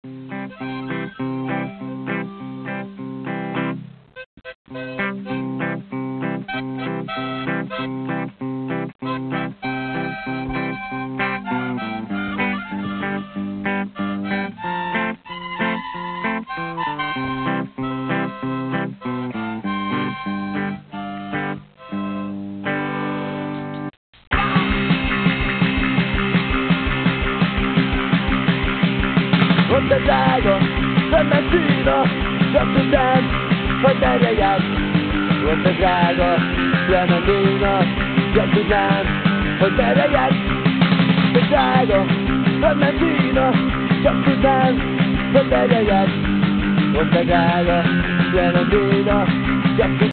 Ott a drága, szemben szína, csak tudnám, hogy merjegyek. Ott a drága, szemben szína, csak tudnám, hogy merjegyek. Ott a drága, szemben szína, csak tudnám, hogy merjegyek. Ott a drága, szemben szína, csak tudnám.